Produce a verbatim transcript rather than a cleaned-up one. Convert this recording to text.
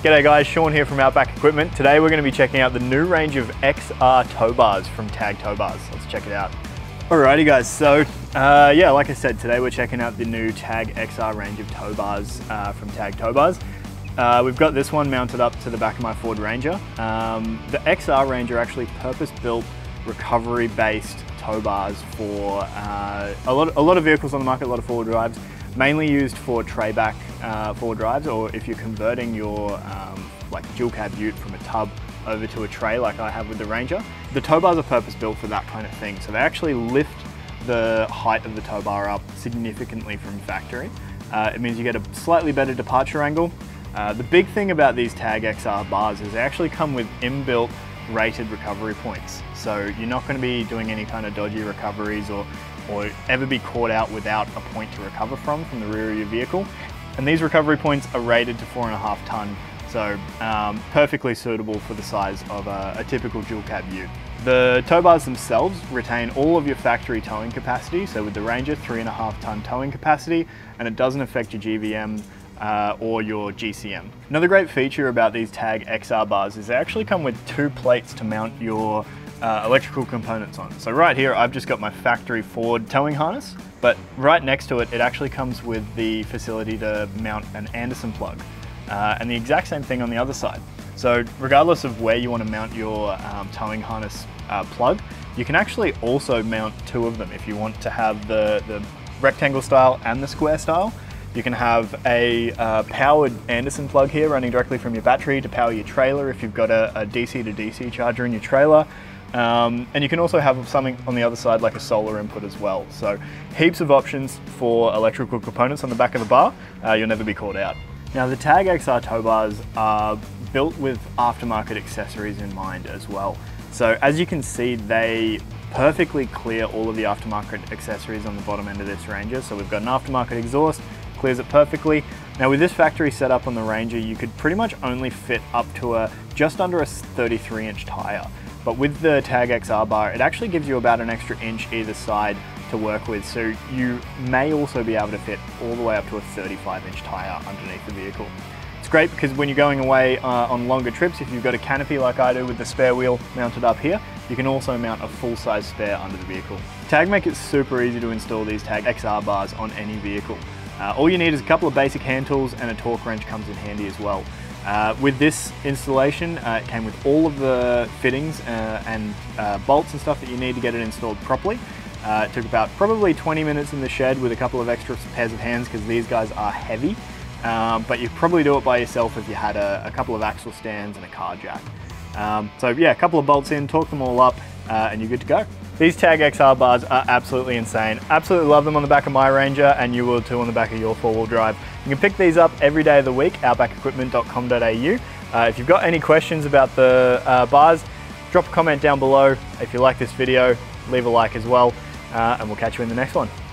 G'day guys, Sean here from Outback Equipment. Today we're going to be checking out the new range of X R tow bars from Tag Tow Bars. Let's check it out. Alrighty guys, so uh, yeah, like I said, today we're checking out the new Tag X R range of tow bars uh, from Tag Tow Bars. Uh, we've got this one mounted up to the back of my Ford Ranger. Um, the X R range are actually purpose-built, recovery-based tow bars for uh, a, lot, a lot of vehicles on the market, a lot of four-wheel drives, mainly used for tray-back uh, four-wheel drives, or if you're converting your um, like dual cab ute from a tub over to a tray like I have with the Ranger. The tow bars are purpose-built for that kind of thing, so they actually lift the height of the tow bar up significantly from factory. Uh, it means you get a slightly better departure angle. Uh, the big thing about these Tag X R bars is they actually come with inbuilt rated recovery points. So you're not going to be doing any kind of dodgy recoveries or, or ever be caught out without a point to recover from from the rear of your vehicle. And these recovery points are rated to four and a half ton, so um, perfectly suitable for the size of a, a typical dual cab ute. The tow bars themselves retain all of your factory towing capacity, so with the Ranger, three and a half ton towing capacity, and it doesn't affect your G V M uh, or your G C M. Another great feature about these Tag X R bars is they actually come with two plates to mount your uh, electrical components on. So right here, I've just got my factory Ford towing harness, but right next to it, it actually comes with the facility to mount an Anderson plug. Uh, and the exact same thing on the other side. So regardless of where you want to mount your um, towing harness uh, plug, you can actually also mount two of them if you want to have the, the rectangle style and the square style. You can have a uh, powered Anderson plug here running directly from your battery to power your trailer if you've got a, a D C to D C charger in your trailer. Um, and you can also have something on the other side like a solar input as well. So heaps of options for electrical components on the back of the bar. Uh, you'll never be caught out. Now the Tag X R tow bars are built with aftermarket accessories in mind as well. So as you can see, they perfectly clear all of the aftermarket accessories on the bottom end of this Ranger. So we've got an aftermarket exhaust, clears it perfectly. Now with this factory setup on the Ranger, you could pretty much only fit up to a just under a thirty-three inch tire. But with the Tag X R bar, it actually gives you about an extra inch either side to work with. So you may also be able to fit all the way up to a thirty-five inch tire underneath the vehicle. It's great because when you're going away uh, on longer trips, if you've got a canopy like I do with the spare wheel mounted up here, you can also mount a full-size spare under the vehicle. Tag make it super easy to install these Tag X R bars on any vehicle. Uh, all you need is a couple of basic hand tools, and a torque wrench comes in handy as well. Uh, with this installation, uh, it came with all of the fittings uh, and uh, bolts and stuff that you need to get it installed properly. Uh, it took about probably twenty minutes in the shed with a couple of extra pairs of hands because these guys are heavy, um, but you could probably do it by yourself if you had a, a couple of axle stands and a car jack. Um, so yeah, a couple of bolts in, torque them all up, uh, and you're good to go. These Tag X R bars are absolutely insane. Absolutely love them on the back of my Ranger, and you will too on the back of your four-wheel drive. You can pick these up every day of the week, outback equipment dot com dot A U. Uh, if you've got any questions about the uh, bars, drop a comment down below. If you like this video, leave a like as well, uh, and we'll catch you in the next one.